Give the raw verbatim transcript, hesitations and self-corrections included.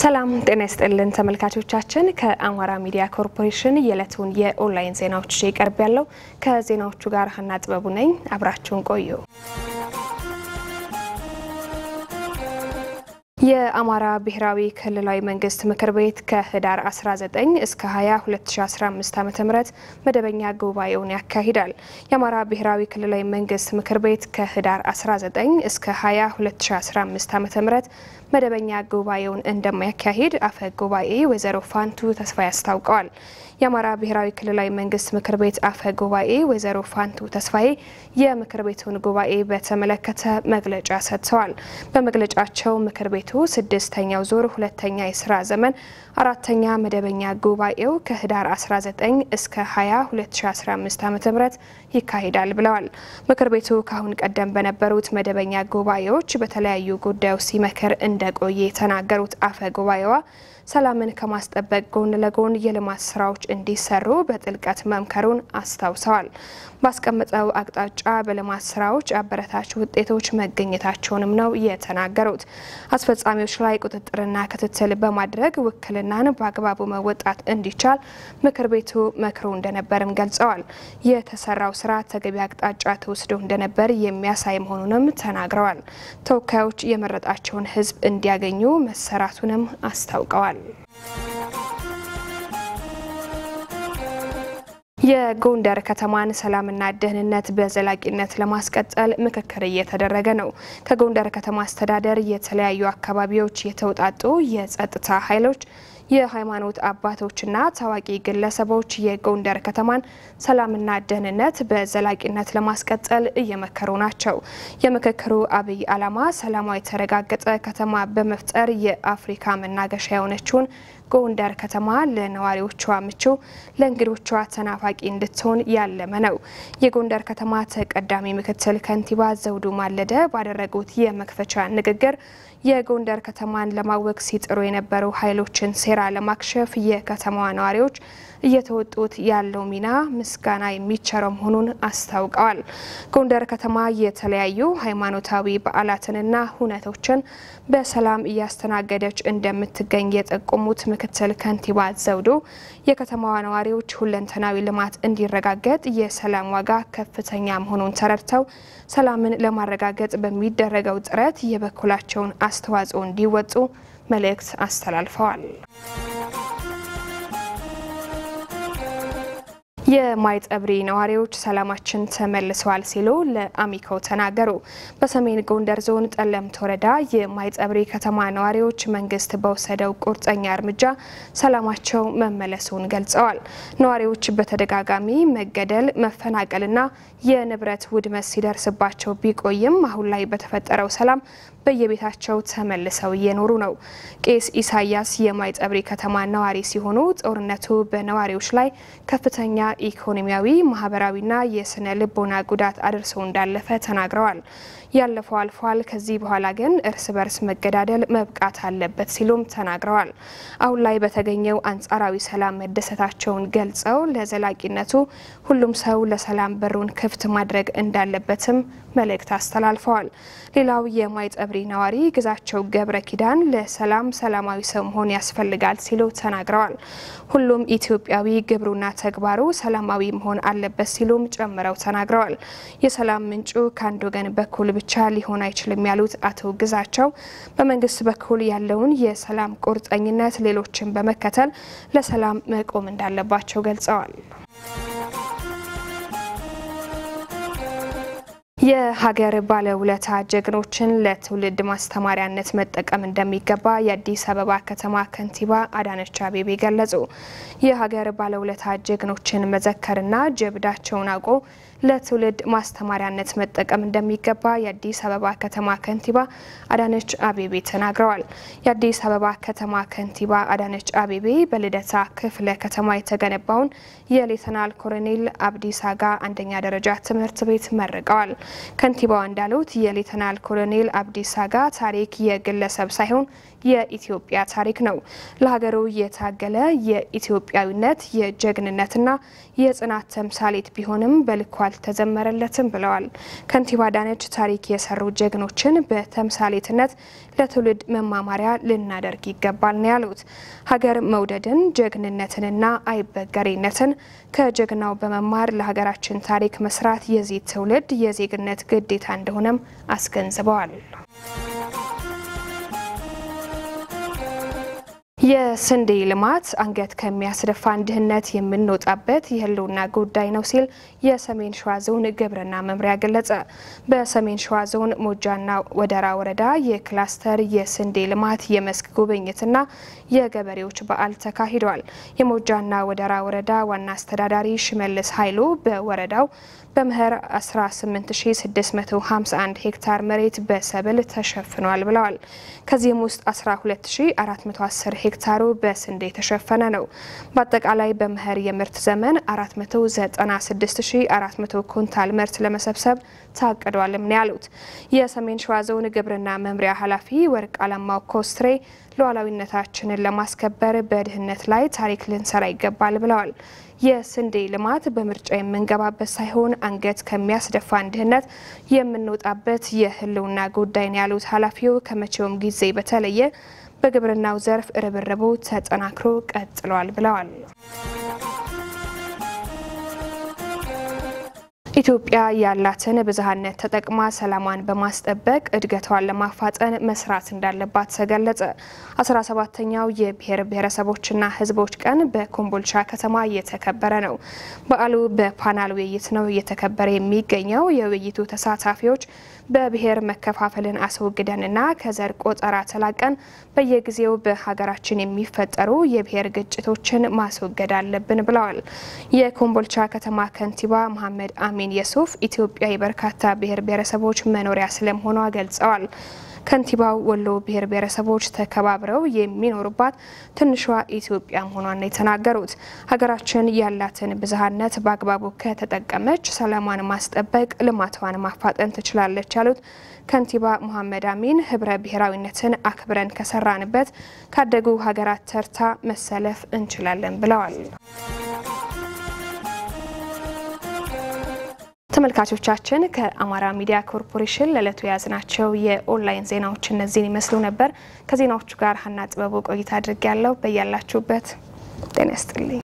ሰላም ጤና ይስጥልን ተመልካቾቻችን ከአማራ ሚዲያ ኮርፖሬሽን የዕለቱን የኦንላይን ዜናዎች ይቀርብ ያለው ከዜናዎቹ ጋር ሀና ጥበቡ ነኝ አብራችሁን ቆዩ የአማራ ብሔራዊ ክልላዊ መንግስት ምክር ቤት ከህዳር አስራ ዘጠኝ እስከ ሃያ ሁለት ሺህ አስራ አምስት ዓመተ ምህረት መደበኛ ጉባኤውን ያካሂዳል የአማራ ብሔራዊ ክልላዊ መንግስት ምክር ቤት ከህዳር አስራ ዘጠኝ እስከ ሃያ ሁለት ሺህ አስራ አምስት ዓመተ ምህረት መደበኛ ጉባኤውን እንደማያካሂድ አፈ ጉባኤ ወይዘሮ ፋንቱ ተስፋዬ አስታውቀዋል የአማራ ብሔራዊ ክልላዊ መንግስት ምክር ቤት አፈ ጉባኤ ወይዘሮ ፋንቱ ተስፋዬ የምክር ቤቱን ጉባኤ በተመለከተ መግለጫ ሰጥተዋል በመግለጫቸው ምክር ቤቱ ስድስተኛው ዙር ሁለተኛ የሥራ ዘመን አራተኛ መደበኛ ጉባኤው ከህዳር አስራ ዘጠኝ እስከ ሃያ ሁለት ሺህ አስራ አምስት ዓመተ ምህረት ይካሄዳል ብለዋል ምክር ቤቱ ካሁን ቀደም በነበሩት መደበኛ ጉባኤዎች በተለያዩ ጉዳዮች ሲመከር እንደቆየ ተናገሩት አፈ ጉባኤዋ ሰላምን ከማስጠበቅ ጎን ለጎን የልማት ስራዎች እንዲሰሩ በጥልቀት መምከሩን አስታውሰዋል ባስቀመጠው አቅጣጫ በልማት ስራዎች አበረታች ውጤቶች መገኘታቸውንም ነው የተናገሩት አስፈጻሚዎች ላይ ቁጥጥርና ክትትል በማድረግ ውክልናን በአግባቡ መወጣት እንዲቻል ምክር ቤቱ መክሮ እንደነበርም ገልጸዋል የተሰራው ስራ ተገቢ አቅጣጫ ተወስዶ እንደነበር የሚያሳይ መሆኑንም ተናግረዋል ተወካዮች የመረጣቸውን ህዝብ እንዲያገኙ መሰራቱንም አስታውቀዋል የጎንደር ከተማን ሰላምና ደህንነት በዘላቂነት ለማስቀጠል ምክክር እየተደረገ ነው ከጎንደር ከተማ አስተዳደር የተለያዩ አካባቢዎች የተውጣጡ የጸጥታ ኃይሎች የሃይማኖት አባቶችና ታዋቂ ግለሰቦች የጎንደር ከተማን ሰላምና ደህንነት በዘላቂነት ለማስቀጠል እየመከሩ ናቸው የምክክሩ አብይ ዓላማ ሰላማዊ ተረጋገጠ ከተማ በመፍጠር የአፍሪካ መናገሻ የሆነችውን ጎንደር ከተማ ለነዋሪዎቿ ምቹ ለእንግዶቿ ተናፋቂ እንድትሆን ያለመ ነው የጎንደር ከተማ ተቀዳሚ ምክትል ከንቲባ ዘውዱ ማለደ ባደረጉት የመክፈቻ ንግግር የጎንደር ከተማን ለማወክ ሲጥሩ የነበሩ ኃይሎችን ሴራ ለማክሸፍ የከተማዋ ነዋሪዎች እየተወጡት ያለው ሚና ምስጋና የሚቸረው መሆኑን አስታውቀዋል ጎንደር ከተማ የተለያዩ ሃይማኖታዊ በዓላትንና ሁነቶችን በሰላም እያስተናገደች እንደምትገኝ የጠቆሙት ምክትል ከንቲባ ዘውዱ የከተማዋ ነዋሪዎች ሁለንተናዊ ልማት እንዲረጋገጥ የሰላም ዋጋ ከፍተኛ መሆኑን ተረድተው ሰላምን ለማረጋገጥ በሚደረገው ጥረት የበኩላቸውን አስተዋጽኦ እንዲወጡ መልእክት አስተላልፈዋል የማይጠብሪ ነዋሪዎች ሰላማችን ተመልሰዋል ሲሉ ለአሚኮ ተናገሩ በሰሜን ጎንደር ዞን ጠለምት ወረዳ የማይጠብሪ ከተማ ነዋሪዎች መንግስት በወሰደው ቁርጠኛ እርምጃ ሰላማቸው መመለሱን ገልጸዋል ነዋሪዎች በተደጋጋሚ መገደል መፈናቀልና የንብረት ውድመት ሲደርስባቸው ቢቆይም አሁን ላይ በተፈጠረው ሰላም በየቤታቸው ተመልሰው እየኖሩ ነው ቄስ ኢሳያስ የማይጠብሪ ከተማ ነዋሪ ሲሆኑ ጦርነቱ በነዋሪዎች ላይ ከፍተኛ ኢኮኖሚያዊ ማህበራዊና የስነ ልቦና ጉዳት አድርሶ እንዳለፈ ተናግረዋል ያለፈው አልፏል ከዚህ በኋላ ግን እርስ በርስ መገዳደል መብቃት አለበት ሲሉም ተናግረዋል አሁን ላይ በተገኘው አንጻራዊ ሰላም መደሰታቸውን ገልጸው ለዘላቂነቱ ሁሉም ሰው ለሰላም በሩን ክፍት ማድረግ እንዳለበትም መልእክት አስተላልፈዋል ሌላው የማይጠብሪ ነዋሪ ግዛቸው ገብረ ኪዳን ለሰላም ሰላማዊ ሰው መሆን ያስፈልጋል ሲሉ ተናግረዋል ሁሉም ኢትዮጵያዊ ግብሩና ተግባሩ ሰላማዊ መሆን አለበት ሲሉም ጨምረው ተናግረዋል የሰላም ምንጩ ካንዶ ገን በኩል ብቻ ሊሆን አይችልም ያሉት አቶ ግዛቸው በመንግስት በኩል ያለውን የሰላም ቁርጠኝነት ሌሎችን በመከተል ለሰላም መቆም እንዳለባቸው ገልጸዋል የሀገር ባለውለታ ጀግኖችን ለትውልድ ማስተማሪያነት መጠቀም እንደሚገባ የአዲስ አበባ ከተማ ከንቲባ አዳነች አቤቤ ገለጹ የሀገር ባለውለታ ጀግኖችን መዘከርና ጀብዳቸውን አውቆ ለትውልድ ማስተማሪያነት መጠቀም እንደሚገባ የአዲስ አበባ ከተማ ከንቲባ አዳነች አቤቤ ተናግረዋል የአዲስ አበባ ከተማ ከንቲባ አዳነች አቤቤ በልደታ ክፍለ ከተማ የተገነባውን የሌተናል ኮሎኔል አብዲሳ አጋ አንደኛ ደረጃ ትምህርት ቤት መርቀዋል ከንቲባው እንዳሉት የሌተናል ኮሎኔል አብዲሳ አጋ ታሪክ የግለሰብ ሳይሆን የኢትዮጵያ ታሪክ ነው ለሀገሩ የታገለ የኢትዮጵያዊነት የጀግንነትና የጽናት ተምሳሌት ቢሆንም በልኩ አልተዘመረለትም ብለዋል። ከንቲባ አዳነች ታሪክ የሰሩ ጀግኖችን በተምሳሌትነት ለትውልድ መማማሪያ ልናደርግ ይገባል ነው ያሉት። ሀገር መውደድን ጀግንነትንና አይበገሬነትን ከጀግናው በመማር ለሀገራችን ታሪክ መስራት የዚህ ትውልድ የዜግነት ግዴታ እንደሆነም አስገንዝበዋል። የስንዴ ልማት አንገት ከሚያስደፋ ድህነት የምንወጣበት የህልውና ጉዳይ ነው ሲል የሰሜን ሸዋ ዞን ግብርና መምሪያ ገለጸ። በሰሜን ሸዋ ዞን ሞጃና ወደራ ወረዳ የክላስተር የስንዴ ልማት የመስክ ጉብኝትና የገበሬዎች በዓል ተካሂዷል። የሞጃና ወደራ ወረዳ ዋና አስተዳዳሪ ሽመልስ ኃይሉ በወረዳው በመኸር አስራ ስምንት ሺህ ስድስት መቶ ሃምሳ አንድ ሄክታር መሬት በሰብል ተሸፍኗል ብለዋል። ከዚህም ውስጥ አስራ ሁለት ሺህ አራት መቶ አስር ሄክታሩ በስንዴ ተሸፈነ ነው። በአጠቃላይ በመኸር የምርት ዘመን አራት መቶ ዘጠና ስድስት ሺህ አራት መቶ ኩንታል ምርት ለመሰብሰብ ታቅዷልም ነው ያሉት። የሰሜን ሸዋ ዞን ግብርና መምሪያ ኃላፊ ወርቅ አለማው ኮስትሬ ሉዓላዊነታችንን ለማስከበር በድህነት ላይ ታሪክ ልንሰራ ይገባል ብለዋል። የስንዴ ልማት በምርጫ የምንገባበት ሳይሆን አንገት ከሚያስደፋ ድህነት የምንወጣበት የህልውና ጉዳይ ነው ያሉት ኃላፊው ከመቼውም ጊዜ በተለየ በግብርናው ዘርፍ ርብርቡ ተጠናክሮ ቀጥሏል ብለዋል። ኢትዮጵያ ያላትን ብዝሃነት ተጠቅማ ሰላማን በማስጠበቅ እድገቷን ለማፋጠን መስራት እንዳለባት ተገለጸ። አስራ ሰባተኛው የብሔር ብሔረሰቦችና ህዝቦች ቀን በኮምቦልቻ ከተማ እየተከበረ ነው። በዓሉ በፓናል ውይይት ነው እየተከበረ የሚገኘው። የውይይቱ ተሳታፊዎች በብሔር መከፋፈልን አስወግደንና ከዘር ቆጠራ ተላቀን በየጊዜው በሀገራችን የሚፈጠሩ የብሔር ግጭቶችን ማስወገድ አለብን ብለዋል። የኮምቦልቻ ከተማ ከንቲባ መሐመድ አሚን የሱፍ ኢትዮጵያ የበርካታ ብሔር ብሔረሰቦች መኖሪያ ስለመሆኗ ገልጸዋል። ከንቲባው ወሎ ብሔር ብሔረሰቦች ተከባብረው የሚኖሩባት ትንሿ ኢትዮጵያ መሆኗን ነው የተናገሩት። ሀገራችን ያላትን ብዝሃነት በአግባቡ ከተጠቀመች ሰላሟን ማስጠበቅ ልማቷን ማፋጠን ትችላለች ያሉት ከንቲባ መሐመድ አሚን ህብረ ብሔራዊነትን አክብረን ከሰራንበት ካደጉ ሀገራት ተርታ መሰለፍ እንችላለን ብለዋል። ተመልካቾቻችን ከአማራ ሚዲያ ኮርፖሬሽን ለለቱ ያዝናቸው የኦንላይን ዜናዎች እነዚህን ይመስሉ ነበር። ከዜናዎቹ ጋር ሀና ጥበቡ ቆይታ አድርጌያለሁ። በያላችሁበት ጤና ይስጥልኝ።